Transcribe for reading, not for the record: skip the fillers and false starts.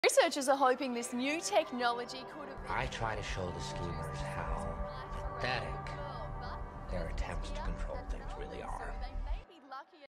Researchers are hoping this new technology could have... I try to show the schemers how pathetic their attempts to control things really are.